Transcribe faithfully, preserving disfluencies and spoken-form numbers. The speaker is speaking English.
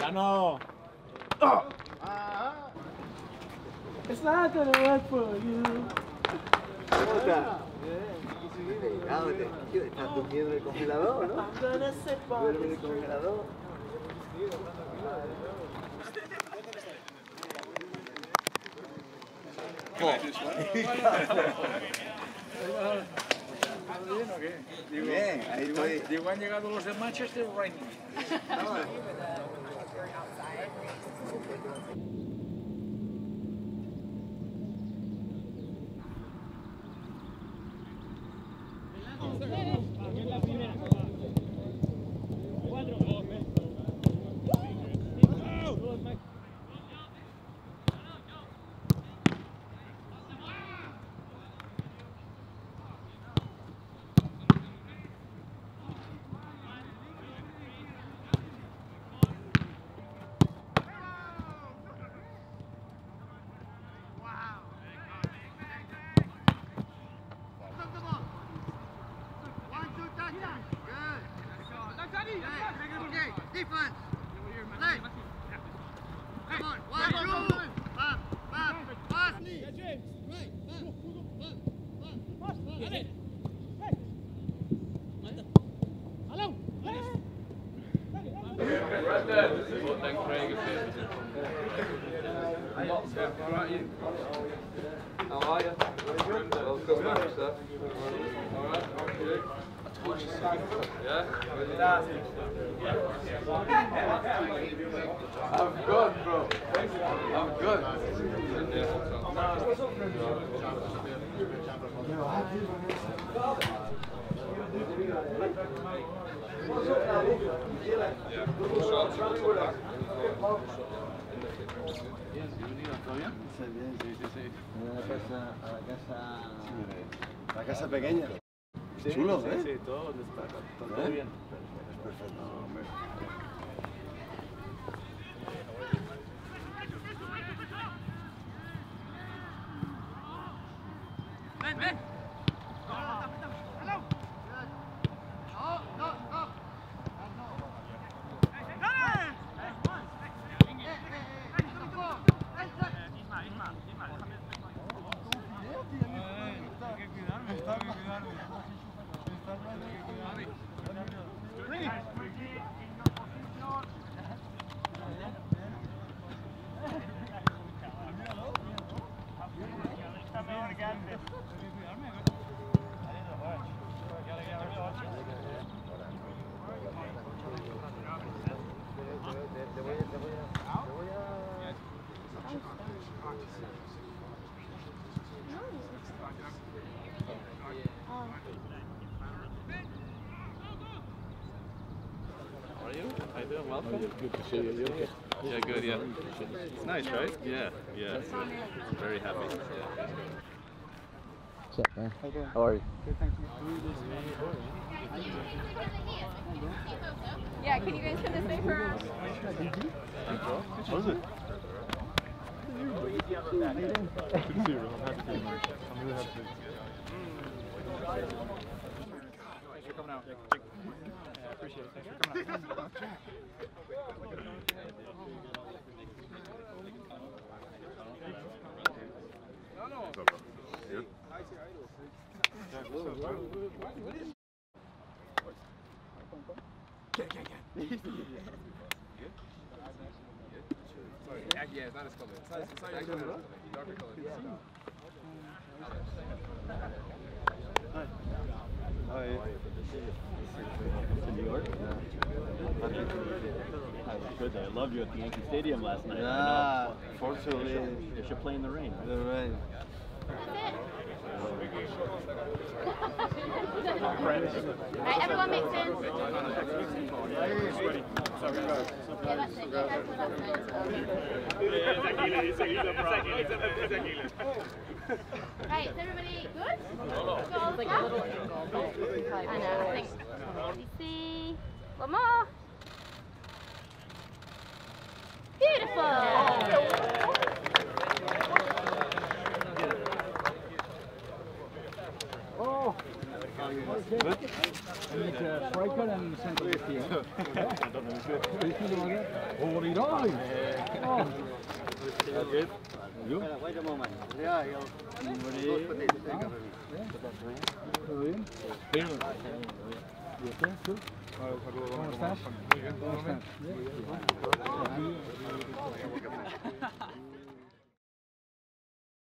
Gano. Oh. It's not gonna work for you. ¿Cómo está? Pegado, te estás durmiendo en el congelador, ¿no? Duerme en el congelador. ¿Bien o qué? Digo, Bien, ahí estoy. Digo, han llegado los de Manchester right now. Defense! Play! Come on, one, two! Bam, bam, pass! Yeah, James! Right, bam, bam, bam, pass! Hey! Hello! Right there! Well, thanks, Craig. All right, you? How are you? Welcome back, sir. All right, okay. Yeah? I'm good, bro. I'm good. A la casa, la casa pequeña. Sí, Chulo, sí, ¿eh? Sí, todo está, todo ¿Eh? bien. Perfecto. Ven, ven! Hello! No, no, no! How are you? How you doing? Welcome. Good to see you. You okay? Yeah, good, yeah. It's nice, right? Yeah, yeah. Very happy. Yeah. What's up, man? How are you? Good, thank you. Yeah, can you guys come this way for us? What is it? Good to see you, bro. I'm happy to be here. I'm really happy to be here. Thanks for coming out. Yeah, I appreciate it. Thanks for coming out. What's up, bro? Good? Yeah, it's not as color. It's not, it's not your color. Darker color. Hi. How are you? To New York? Yeah. Good. I loved you at the Yankee Stadium last night. Yeah, fortunately, You should play in the rain. Right? the rain. Right, everyone mix in. Yeah, that's it. Yeah, that's Right, is everybody good? Goals like a little angle. I know, I think. You see. One more. Beautiful. Good. I need to break it and send it to you. good? You? Wait a moment. Yeah, yo. Dos potatoes, take over me. ¿Todo bien? Bien. ¿Y usted? ¿Tú? ¿Cómo estás? Muy bien, todo bien. Bien.